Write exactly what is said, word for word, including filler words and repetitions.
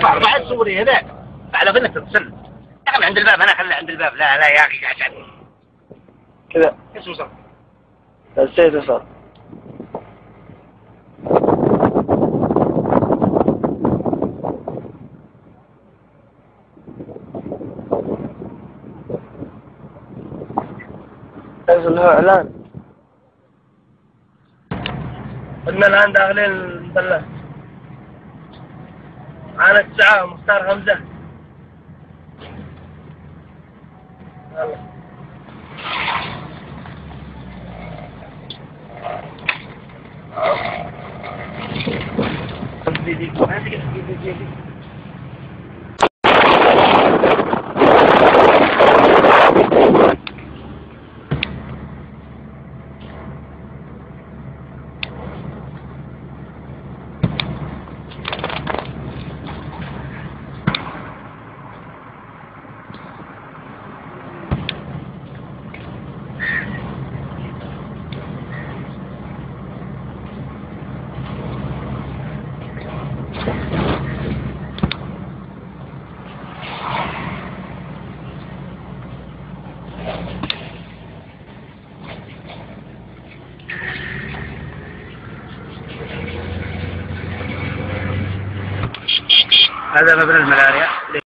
ارفع ارفع الصوري هذاك على انك تتصل من عند الباب. انا خلي عند الباب. لا لا يا اخي عشان كذا ايش وصل؟ السيد وصل. نزل هو اعلان. قلنا الان داخلين المثلث. معانا الساعة مختار حمزة. يلا. هذا مبنى الملاريا.